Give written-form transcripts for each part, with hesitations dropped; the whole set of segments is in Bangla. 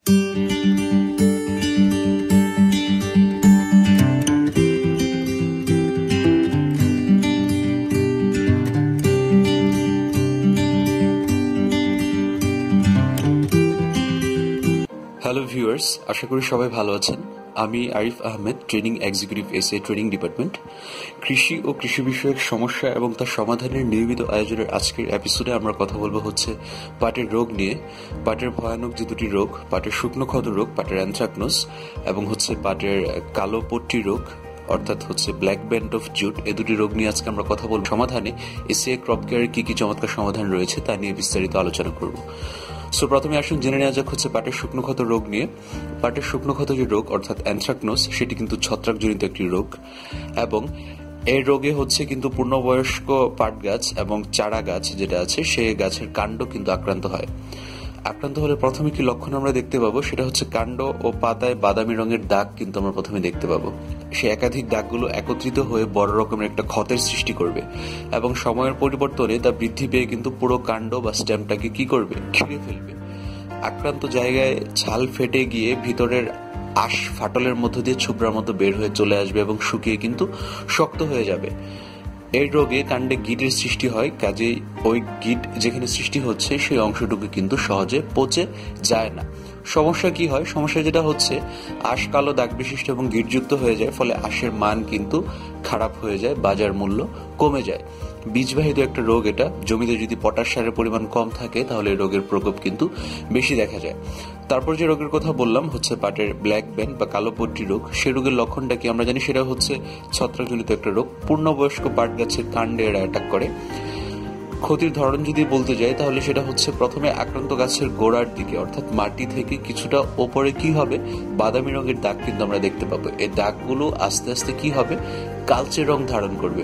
হ্যালো ভিউয়ার্স, আশা করি সবাই ভালো আছেন। আমি Arif Ahmed, training executive SA training department. কৃষি ও কৃষি বিষয়ক সমস্যা এবং তার সমাধানের নিয়মিত আয়োজনের আজকের এপিসোডে আমরা কথা বলবো হচ্ছে পাটের রোগ নিয়ে। পাটের ভয়ানক যে দুটি রোগ, পাটের শুকনো ক্ষত রোগ, পাটের অ্যানথ্রাকনোস এবং হচ্ছে পাটের কালো পট্টি রোগ অর্থাৎ হচ্ছে ব্ল্যাক ব্যান্ড অফ জুট, এই দুটি রোগ নিয়ে আজকে আমরা কথা বলবো। সমাধানে এসএ ক্রপ কেয়ারের কি কি চমৎকার সমাধান রয়েছে তা নিয়ে বিস্তারিত আলোচনা করব। সো প্রথমে আসুন জেনে নেওয়া যাক হচ্ছে পাটের শুকনো ক্ষত রোগ নিয়ে। পাটের শুকনো ক্ষত যে রোগ অর্থাৎ অ্যানথ্রাকনোস, সেটি কিন্তু ছত্রাকজনিত একটি রোগ এবং এই রোগে হচ্ছে কিন্তু পূর্ণবয়স্ক পাট গাছ এবং চারা গাছ যেটা আছে সেই গাছের কাণ্ড কিন্তু আক্রান্ত হয়। আক্রান্ত হলে প্রথমে কি লক্ষণ আমরা দেখতে পাবো, সেটা হচ্ছে কাণ্ড ও পাতায় বাদামি রঙের দাগ কিন্তু আমরা প্রথমে দেখতে পাবো। সে একাধিক দাগগুলো একত্রিত হয়ে বড় রকমের একটা ক্ষতের সৃষ্টি করবে এবং সময়ের পরিবর্তনে তা বৃদ্ধি পেয়ে কিন্তু পুরো কাণ্ড বা স্টেমটাকে কি করবে, ছিঁড়ে ফেলবে। আক্রান্ত জায়গায় ছাল ফেটে গিয়ে ভিতরের আঁশ ফাটলের মধ্য দিয়ে ছোবরার মতো বের হয়ে চলে আসবে এবং শুকিয়ে কিন্তু শক্ত হয়ে যাবে। এই রোগে কাণ্ডে গিঁটের সৃষ্টি হয়, কাজেই ওই গিঁট যেখানে সৃষ্টি হচ্ছে সেই অংশটুকু কিন্তু সহজে পচে যায় না। সমস্যা কি হয়, সমস্যা যেটা হচ্ছে আঁশ কালো দাগ বিশিষ্ট এবং গিঁটযুক্ত হয়ে যায়, ফলে আঁশের মান কিন্তু খারাপ হয়ে যায়, বাজার মূল্য কমে যায়। বীজবাহিত একটা রোগ এটা। জমিতে যদি পটাশ সারের পরিমাণ কম থাকে তাহলে এই রোগের প্রকোপ কিন্তু বেশি দেখা যায়। তারপর যে রোগের কথা বললাম হচ্ছে পাটের ব্ল্যাক ব্যান্ড বা কালো পট্টি রোগ। সে রোগের লক্ষণটা কি আমরা জানি, সেটা হচ্ছে ছত্রাকজনিত একটা রোগ। পূর্ণবয়স্ক পাট গাছের কাণ্ডে এরা অ্যাটাক করে। ক্ষতির ধরন যদি বলতে যাই তাহলে সেটা হচ্ছে প্রথমে আক্রান্ত গাছের গোড়ার দিকে অর্থাৎ মাটি থেকে কিছুটা ওপরে কি হবে, বাদামি রঙের দাগ কিন্তু আমরা দেখতে পাবো। এই দাগগুলো আস্তে আস্তে কি হবে, কালচে রং ধারণ করবে।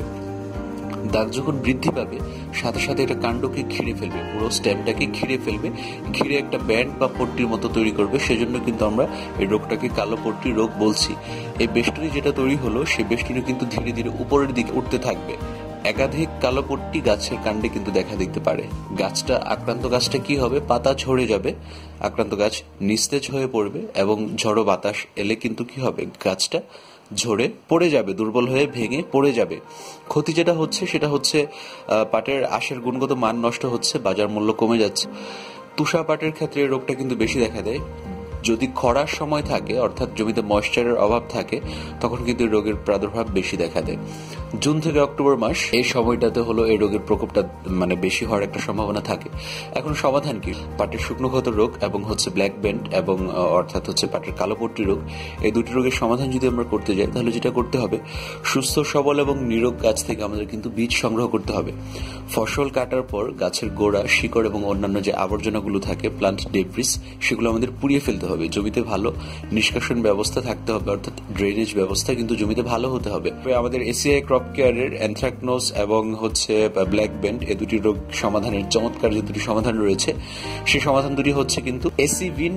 দাগ যখন বৃদ্ধি পাবে সাথে সাথে এটা কাণ্ডকে ঘিরে ফেলবে, পুরো স্টেমটাকে ঘিরে ফেলবে, ঘিরে একটা ব্যান্ড বা পট্টির মতো তৈরি করবে। সেজন্য কিন্তু আমরা এই রোগটাকে কালো পট্টি রোগ বলছি। এই বেষ্টনী যেটা তৈরি হলো সেই বেষ্টনী কিন্তু ধীরে ধীরে উপরের দিকে উঠতে থাকবে। একাধিক কালো পট্টি গাছের কাণ্ডে কিন্তু দেখা দিতে পারে। আক্রান্ত গাছটা কি হবে, পাতা ঝরে যাবে, আক্রান্ত গাছ নিস্তেজ হয়ে পড়বে এবং ঝড়ো বাতাস এলে কিন্তু কি হবে, গাছটা ঝরে পড়ে যাবে, দুর্বল হয়ে ভেঙে পড়ে যাবে। ক্ষতি যেটা হচ্ছে সেটা হচ্ছে পাটের আঁশের গুণগত মান নষ্ট হচ্ছে, বাজার মূল্য কমে যাচ্ছে। তুষা পাটের ক্ষেত্রে এই রোগটা কিন্তু বেশি দেখা দেয়। যদি খরার সময় থাকে অর্থাৎ জমিতে ময়েশ্চারের অভাব থাকে তখন কিন্তু এই রোগের প্রাদুর্ভাব বেশি দেখা দেয়। জুন থেকে অক্টোবর মাস এই সময়টাতে হলো এই রোগের প্রকোপটা বেশি হওয়ার একটা সম্ভাবনা থাকে। এখন সমাধান কি, পাটের শুকনো ক্ষত রোগ এবং হচ্ছে ব্ল্যাক ব্যান্ড এবং অর্থাৎ হচ্ছে পাটের কালো পট্টি রোগ, এই দুটি রোগের সমাধান যদি আমরা করতে যাই তাহলে যেটা করতে হবে, সুস্থ সবল এবং নিরোগ গাছ থেকে আমাদের কিন্তু বীজ সংগ্রহ করতে হবে। ফসল কাটার পর গাছের গোড়া, শিকড় এবং অন্যান্য যে আবর্জনাগুলো থাকে, প্লান্ট ডেব্রিস, সেগুলো আমাদের পুড়িয়ে ফেলতে হবে। জমিতে ভালো নিষ্কাশন ব্যবস্থা থাকতে হবে অর্থাৎ ড্রেনেজ ব্যবস্থা কিন্তু জমিতে ভালো হতে হবে। আমাদের এসিআই ক্রপ কেয়ারের অ্যানথ্রাকনোস এবং হচ্ছে ব্ল্যাক ব্যান্ড এই দুটি রোগ সমাধানের চমৎকার যে দুটি সমাধান রয়েছে সেই সমাধান দুটি হচ্ছে কিন্তু এসিভিন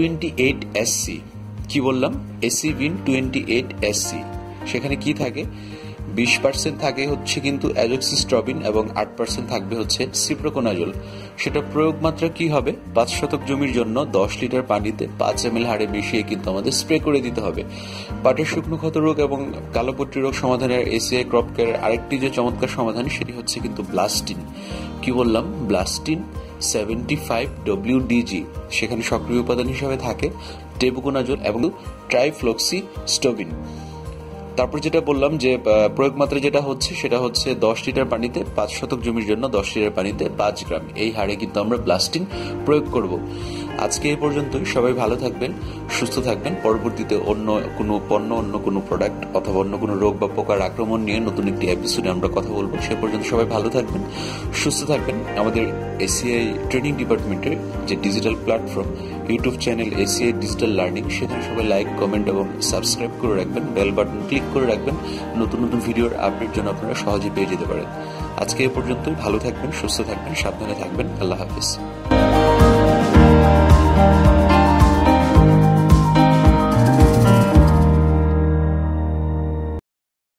28SC। কি বললাম, এসিভিন 28SC। সেখানে কি থাকে, 20% থাকে হচ্ছে কিন্তু অ্যাজোক্সিস্ট্রবিন এবং 8% থাকবে হচ্ছে সিপ্রোকোনাজোল। সেটা প্রয়োগ মাত্রা কি হবে, 5 শতক জমির জন্য 10 লিটার পানিতে 5 ml হারে মিশিয়ে কিন্তু আমাদের স্প্রে করে দিতে হবে। পাটের শুকনো ক্ষত রোগ এবং কালো পট্টি রোগ সমাধানের এসিআই ক্রপ কেয়ারের আরেকটি যে চমৎকার সমাধান সেটি হচ্ছে কিন্তু ব্লাস্টিন। কি বললাম, ব্লাস্টিন 75WDG। সেখানে সক্রিয় উপাদান হিসেবে থাকে টেবুকোনাজোল এবং ট্রাইফ্লক্সিস্টোবিন। তারপর যেটা বললাম যে প্রয়োগ মাত্রা যেটা হচ্ছে সেটা হচ্ছে 10 লিটার পানিতে 5 শতক জমির জন্য 10 লিটার পানিতে 5 গ্রাম, এই হারে কিন্তু আমরা ব্লাস্টিন প্রয়োগ করব। আজকে এই পর্যন্তই। সবাই ভালো থাকবেন, সুস্থ থাকবেন। পরবর্তীতে অন্য কোনো পণ্য, অন্য কোনো প্রোডাক্ট অথবা অন্য কোনো রোগ বা পোকার আক্রমণ নিয়ে নতুন একটি এপিসোডে আমরা কথা বলবো। সে পর্যন্ত সবাই ভালো থাকবেন, সুস্থ থাকবেন। আমাদের এসিআই ট্রেনিং ডিপার্টমেন্টের যে digital platform YouTube channel ACI digital learning, সেখানে সবাই লাইক, কমেন্ট এবং সাবস্ক্রাইব করে রাখবেন, বেল বাটন ক্লিক করে রাখবেন। নতুন নতুন ভিডিওর আপডেট জন্য আপনারা সহজে পেয়ে যেতে পারেন। আজকে এ পর্যন্তই। ভালো থাকবেন, সুস্থ থাকবেন, সাবধানে থাকবেন। আল্লাহ হাফিজ।